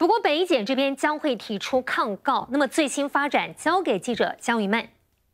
不过北检这边将会提出抗告，那么最新发展交给记者江云曼。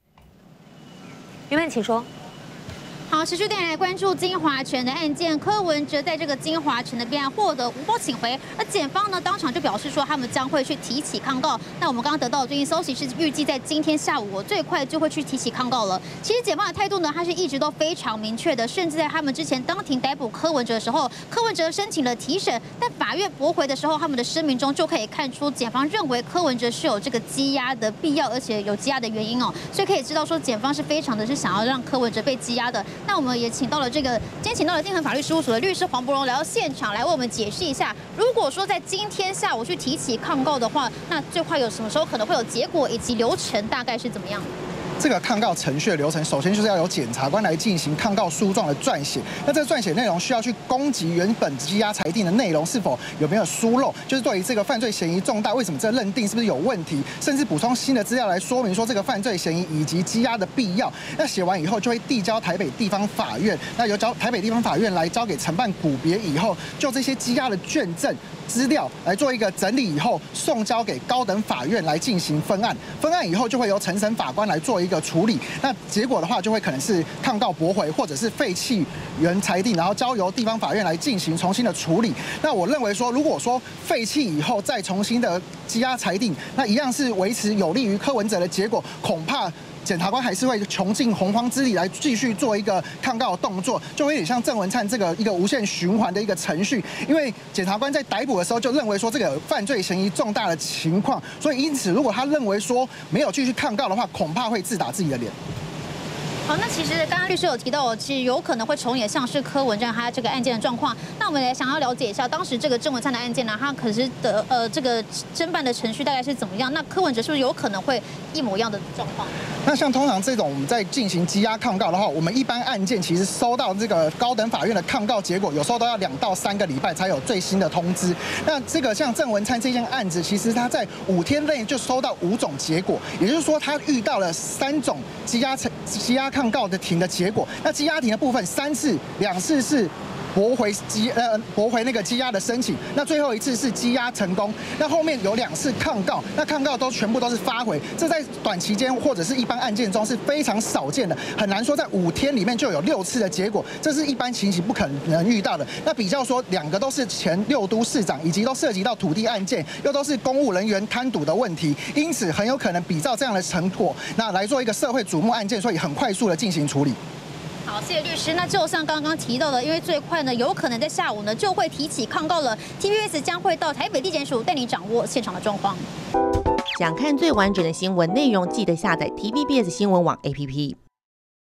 云曼，请说。 好，持续带来关注金华城的案件。柯文哲在这个金华城的弊案获得无保请回，而检方呢当场就表示说，他们将会去提起抗告。那我们刚刚得到的最新消息是，预计在今天下午，最快就会去提起抗告了。其实检方的态度呢，他是一直都非常明确的，甚至在他们之前当庭逮捕柯文哲的时候，柯文哲申请了提审，但法院驳回的时候，他们的声明中就可以看出，检方认为柯文哲是有这个羁押的必要，而且有羁押的原因哦，所以可以知道说，检方是非常的是想要让柯文哲被羁押的。 那我们也请到了今天请到了定恒法律事务所的律师黄伯荣来到现场，来为我们解释一下，如果说在今天下午去提起抗告的话，那最快有什么时候可能会有结果，以及流程大概是怎么样？ 这个抗告程序的流程，首先就是要由检察官来进行抗告书状的撰写。那这个撰写内容需要去攻击原本羁押裁定的内容是否有没有疏漏，就是对于这个犯罪嫌疑重大，为什么这个认定是不是有问题，甚至补充新的资料来说明说这个犯罪嫌疑以及羁押的必要。那写完以后就会递交台北地方法院，那由台北地方法院来交给承办股别以后，就这些羁押的卷证 资料来做一个整理以后，送交给高等法院来进行分案。分案以后就会由承审法官来做一个处理。那结果的话，就会可能是抗告驳回，或者是废弃原裁定，然后交由地方法院来进行重新的处理。那我认为说，如果说废弃以后再重新的羁押裁定，那一样是维持有利于柯文哲的结果，恐怕 检察官还是会穷尽洪荒之力来继续做一个抗告的动作，就会有点像郑文灿这个一个无限循环的一个程序。因为检察官在逮捕的时候就认为说这个有犯罪嫌疑重大的情况，所以因此如果他认为说没有继续抗告的话，恐怕会自打自己的脸。 好，那其实刚刚律师有提到，其实有可能会重演像是柯文哲他这个案件的状况。那我们也想要了解一下，当时这个郑文灿的案件呢，他可是的这个侦办的程序大概是怎么样？那柯文哲是不是有可能会一模一样的状况？ 那像通常这种我们在进行羁押抗告的话，我们一般案件其实收到这个高等法院的抗告结果，有时候都要2到3个礼拜才有最新的通知。那这个像郑文灿这件案子，其实他在5天内就收到5种结果，也就是说他遇到了3种羁押抗告的庭的结果。那羁押庭的部分3次，2次是 驳回那个羁押的申请，那最后一次是羁押成功，那后面有2次抗告，那抗告全部都是发回，这在短期间或者是一般案件中是非常少见的，很难说在5天里面就有6次的结果，这是一般情形不可能遇到的。那比较说2个都是前6都市长，以及都涉及到土地案件，又都是公务人员贪渎的问题，因此很有可能比照这样的成果，那来做一个社会瞩目案件，所以很快速的进行处理。 好，谢谢律师。那就像刚刚提到的，因为最快呢，有可能在下午呢就会提起抗告了。TVBS 将会到台北地检署带你掌握现场的状况。 想看最完整的新闻内容，记得下载 TVBS 新闻网 APP。